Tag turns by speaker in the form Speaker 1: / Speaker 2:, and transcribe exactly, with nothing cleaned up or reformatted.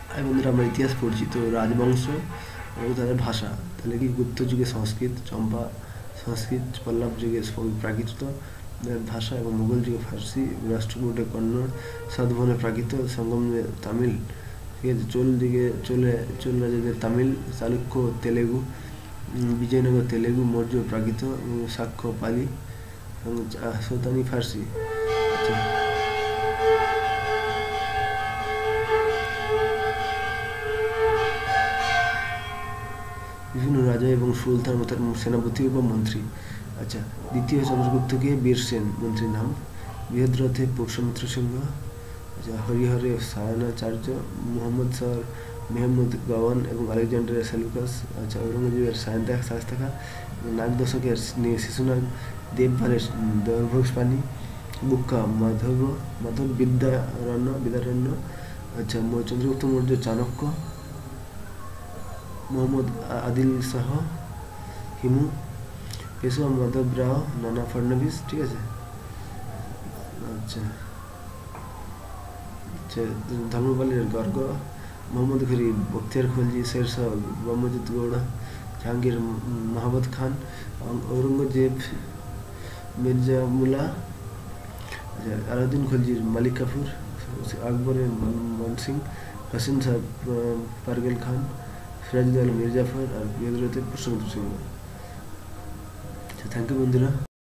Speaker 1: আর বন্ধুরা আমরা ইতিহাস পড়ছি, তো রাজবংশ এবং তাদের ভাষা, তাহলে কি গুপ্ত যুগে সংস্কৃত, চম্পা সংস্কৃত, পল্লব যুগে প্রাকৃত ভাষা এবং মুঘল যুগে ফার্সি, রাষ্ট্রকূটে কন্নড়, সাতবাহনে প্রাকৃত, সঙ্গমে তামিল, ঠিক আছে। চোল দিকে চলে চোল রাজাদের তামিল, চালুক্য তেলেগু, বিজয়নগর তেলেগু, মৌর্য প্রাকৃত, সাক্ষ্য পালি এবং সৌতানি ফার্সি। আচ্ছা, বিভিন্ন রাজা এবং সুলতান ও তার সেনাপতি বা মন্ত্রী। আচ্ছা, দ্বিতীয় চন্দ্রগুপ্তকে বীর সেন মন্ত্রীর নাম, বৃহদ্রথে পুষ্যমিত্র সিংহ, আচ্ছা, হরিহরে সায়নাচার্য, মোহাম্মদ শাহ মেহমুদ গাওয়ান এবং আলেকজান্ডার সেলুকাস। আচ্ছা, ঔরঙ্গজেবের সায়ন্তা শাস্তাখা, নাগ দশকের শিশুনাগ, দেবভারের দৈর্ভোগ-পানি, বুক্কা মাধব মাধব বিদ্যারণ্য বিদ্যারণ্য আচ্ছা, চন্দ্রগুপ্ত মৌর্য চাণক্য, মোহাম্মদ আদিল শাহ হিমু, পেশোয়া মাধবরাও, নানা ফডনবিস, ঠিক আছে। আচ্ছা আচ্ছা ধর্মপালের গর্গ, মোহাম্মদ ঘুরি, বখতিয়ার খলজি, শেরশাহ, ব্রহ্মজিৎ গৌড়, জাহাঙ্গীর মাহবুব খান, ঔরঙ্গজেব মির্জা মুলা, আচ্ছা, আলাউদ্দিন খলজির মালিক কাফুর, আকবরের মানসিং, হাসিন শাহ পারভেজ খান, সিরাজউদ্দৌলা মীর জাফর আর বৃহদ্রথের পুষ্যমিত্র সিংহ। আচ্ছা, থ্যাংক ইউ বন্ধুরা।